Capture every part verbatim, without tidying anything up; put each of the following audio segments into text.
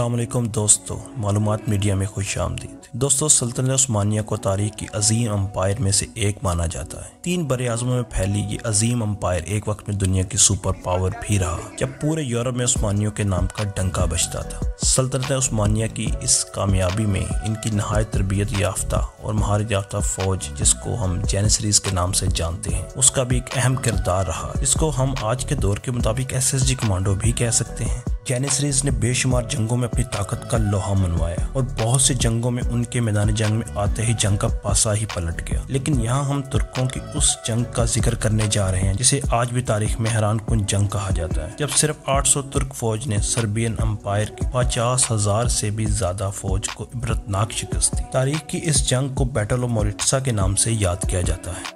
अस्सलाम वालेकुम दोस्तों, मालूमात मीडिया में खुश आमदीद। दोस्तों, सल्तनत उस्मानिया को तारीख की अजीम अम्पायर में से एक माना जाता है। तीन बड़े आज़मों में फैली ये अजीम अम्पायर एक वक्त में दुनिया की सुपर पावर भी रहा, जब पूरे यूरोप में उस्मानियों के नाम का डंका बजता था। सल्तनत उस्मानिया की इस कामयाबी में इनकी नहायत तरबियत याफ्ता और महारत याफ्ता फौज, जिसको हम जेनिसरीज के नाम से जानते हैं, उसका भी एक अहम किरदार रहा, जिसको हम आज के दौर के मुताबिक एस एस जी कमांडो भी कह सकते हैं। जेनिसरीज ने बेशुमार जंगों में अपनी ताकत का लोहा मनवाया और बहुत सी जंगों में उनके मैदान जंग में आते ही जंग का पासा ही पलट गया। लेकिन यहाँ हम तुर्कों की उस जंग का जिक्र करने जा रहे हैं जिसे आज भी तारीख में हैरान कुन जंग कहा जाता है, जब सिर्फ आठ सौ तुर्क फौज ने सर्बियन अम्पायर की पचास हजार से भी ज्यादा फौज को इबरतनाक शिकस्त दी। तारीख की इस जंग को बैटल ऑफ मोरिट्सा के नाम से याद किया जाता है।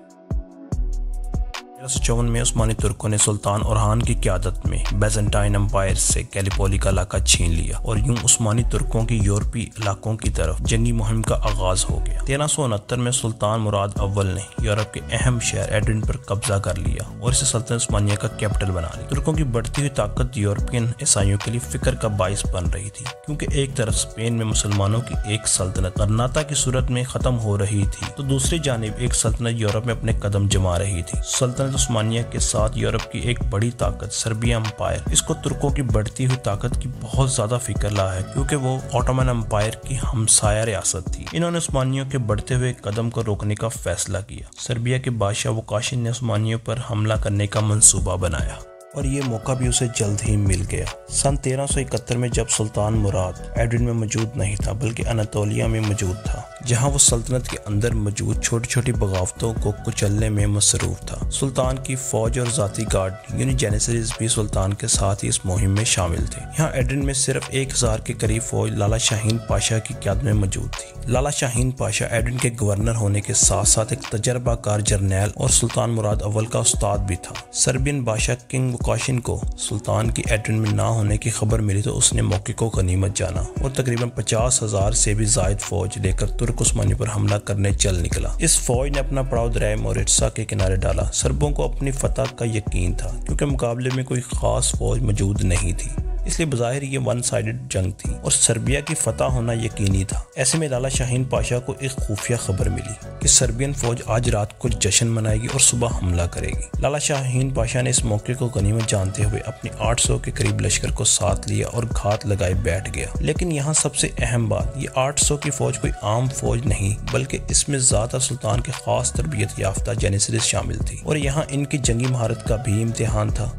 तेरह सौ चौवन में उस्मानी तुर्कों ने सुल्तान ओरहान की क़यादत में बैजेंटाइन अम्पायर से गैलीपोली का इलाका छीन लिया और यूं उस्मानी तुर्कों की यूरोपीय इलाकों की तरफ जंगी मुहिम का आगाज हो गया। तेरह सौ उनहत्तर में सुल्तान मुराद अव्वल ने यूरोप के अहम शहर एड्रिन पर कब्जा कर लिया और इसे सल्तनत उस्मानिया का कैपिटल बना लिया। तुर्कों की बढ़ती हुई ताकत यूरोपियन ईसाइयों के लिए फिक्र का बाइस बन रही थी, क्योंकि एक तरफ स्पेन में मुसलमानों की एक सल्तनत गरनाता की सूरत में खत्म हो रही थी, तो दूसरी जानिब एक सल्तनत यूरोप में अपने कदम जमा रही थी। सल्तनत उस्मानिया के साथ यूरोप की एक बड़ी ताकत सर्बिया अम्पायर, इसको तुर्कों की बढ़ती हुई ताकत की बहुत ज्यादा फिक्र रहा है, क्योंकि वो ऑटोमन अम्पायर की हमसाया रियासत थी। इन्होंने उस्मानियों के बढ़ते हुए कदम को रोकने का फैसला किया। सर्बिया के बादशाह वकाशिन ने उस्मानियों पर हमला करने का मंसूबा बनाया और ये मौका भी उसे जल्द ही मिल गया। सन तेरह सौ इकहत्तर में जब सुल्तान मुराद एड्रिन में मौजूद नहीं था बल्कि अनातोलिया में मौजूद था, जहां वो सल्तनत के अंदर मौजूद छोटी छोटी बगावतों को कुचलने में मसरूफ था। सुल्तान की फौज और जाती गार्ड यानी जेनिसरीज भी सुल्तान के साथ ही इस मुहिम में शामिल थे। यहाँ एड्रिन में सिर्फ एक हजार के करीब फौज लाला शाहीन पाशा की क़यादत में मौजूद थी। लाला शाहीन पाशा एड्रिन के गवर्नर होने के साथ साथ एक तजर्बाकार जर्नैल और सुल्तान मुराद अव्वल का उस्ताद भी था। सर्बियन बादशाह किंग वकाशिन को सुल्तान की एड्रिन में ना होने की खबर मिली तो उसने मौके को गनीमत जाना और तकरीबन पचास हजार से भी जायद फौज लेकर तुर्क उस्मानी पर हमला करने चल निकला। इस फौज ने अपना पड़ाव दरिया मोरिट्सा के किनारे डाला। सर्बों को अपनी फतह का यकीन था, क्योंकि मुकाबले में कोई खास फौज मौजूद नहीं थी, इसलिए बज़ाहिर ये वन साइडेड जंग थी और सर्बिया की फतह होना यकीनी था। ऐसे में लाला शाहीन पाशा को एक खुफिया खबर मिली कि सर्बियन फौज आज रात को जश्न मनाएगी और सुबह हमला करेगी। लाला शाहीन पाशा ने इस मौके को गनीमत जानते हुए अपनी आठ सौ के करीब लश्कर को साथ लिया और घात लगाए बैठ गया। लेकिन यहाँ सबसे अहम बात, ये आठ सौ की फौज कोई आम फौज नहीं, बल्कि इसमें ज़्यादा सुल्तान के खास तरबियत याफ्ता जेनिसरीज शामिल थी और यहाँ इनकी जंगी महारत का भी इम्तिहान था।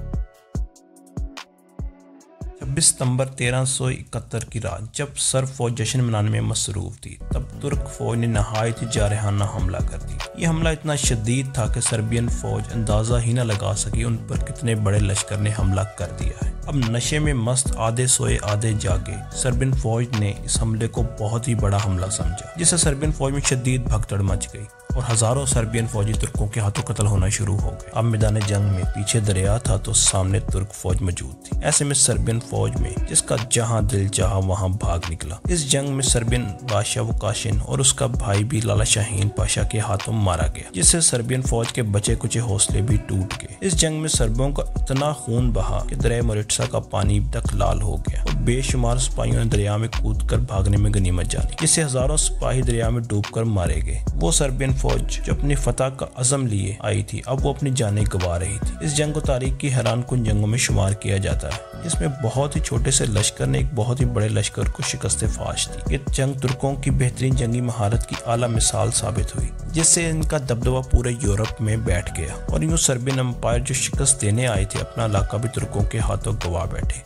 छब्बीस सितंबर तेरह सौ इकहत्तर की रात जब सर्ब फौज जश्न मनाने में मसरूफ थी, तब तुर्क फौज ने नहायत ही जारहाना हमला कर दिया। ये हमला इतना शदीद था कि सर्बियन फौज अंदाजा ही न लगा सकी उन पर कितने बड़े लश्कर ने हमला कर दिया है। अब नशे में मस्त आधे सोए आधे जागे सर्बियन फौज ने इस हमले को बहुत ही बड़ा हमला समझा, जिससे सर्बियन फौज में शदीद भगदड़ मच गई और हजारों सर्बियन फौजी तुर्कों के हाथों कत्ल होना शुरू हो गए। अब मैदान जंग में पीछे दरिया था तो सामने तुर्क फौज मौजूद थी। ऐसे में सर्बियन फौज में जिसका जहां दिल चाहा वहां भाग निकला। इस जंग में सर्बियन बादशाह वकाशिन और उसका भाई भी लाला शाहीन पाशा के हाथों मारा गया, जिससे सर्बियन फौज के बचे कुचे हौसले भी टूट गए। इस जंग में सर्बों का इतना खून बहा कि दरिया मोरिट्सा का पानी तक लाल हो गया और बेशुमार सिपाहियों ने दरिया में कूदकर भागने में गनीमत जानी, जिससे हजारों सिपाही दरिया में डूबकर मारे गए। वो सर्बियन फौज जो अपनी फतह का अज़म लिए आई थी, अब वो अपनी जानें गंवा रही थी। इस जंग को तारीख की हैरान कुन जंगों में शुमार किया जाता है। इसमें बहुत ही छोटे से लश्कर ने एक बहुत ही बड़े लश्कर को शिकस्त फाश दी। ये जंग तुर्कों की बेहतरीन जंगी महारत की आला मिसाल साबित हुई, जिससे इनका दबदबा पूरे यूरोप में बैठ गया और यूं सर्बियन अम्पायर जो शिकस्त देने आए थे अपना इलाका भी तुर्कों के हाथों गंवा बैठे।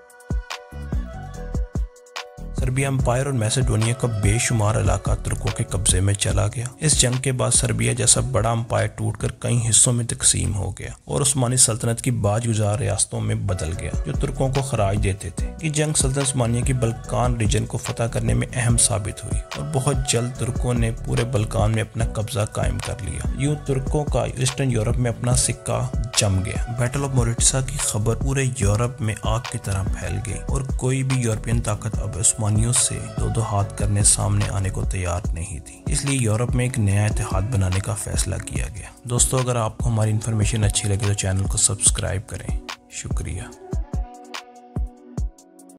सर्बिया अम्पायर और मैसेडोनिया का बेशुमार इलाका तुर्कों के कब्जे में चला गया। इस जंग के बाद सर्बिया जैसा बड़ा अम्पायर टूटकर कई हिस्सों में तकसीम हो गया और उस्मानी सल्तनत की बाजगुजार रियासतों में बदल गया, जो तुर्कों को खराज देते थे। ये जंग सल्तनत उस्मानिया की बल्कान रीजन को फतह करने में अहम साबित हुई और बहुत जल्द तुर्कों ने पूरे बल्कान में अपना कब्जा कायम कर लिया। यूं तुर्कों का ईस्टर्न यूरोप में अपना सिक्का जम गया। बैटल ऑफ मोरिट्सा की खबर पूरे यूरोप में आग की तरह फैल गई और कोई भी यूरोपियन ताकत अब उस्मानियों से दो दो हाथ करने सामने आने को तैयार नहीं थी। इसलिए यूरोप में एक नया इत्तेहाद बनाने का फैसला किया गया। दोस्तों, अगर आपको हमारी इन्फॉर्मेशन अच्छी लगे तो चैनल को सब्सक्राइब करें। शुक्रिया।